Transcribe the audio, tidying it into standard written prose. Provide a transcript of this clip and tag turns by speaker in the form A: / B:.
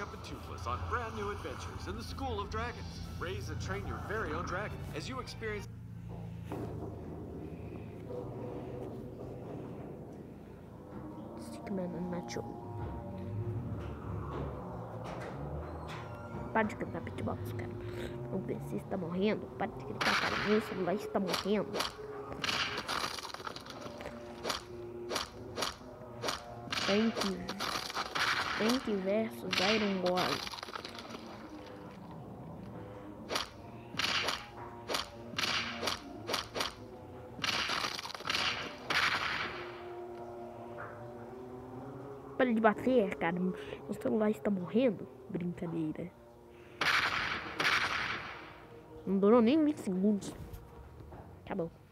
A: Buttercup and Toothless on brand new adventures in the School of Dragons. Raise and train your very own dragon as you experience...
B: Stickman Nacho. Para de gritar pitbox, cara. O PC está morrendo. Para de gritar, cara. Meu celular está morrendo. Tank versus Iron Golem. Para de bater, cara. O celular está morrendo. Brincadeira. Não durou nem 20 segundos. Acabou.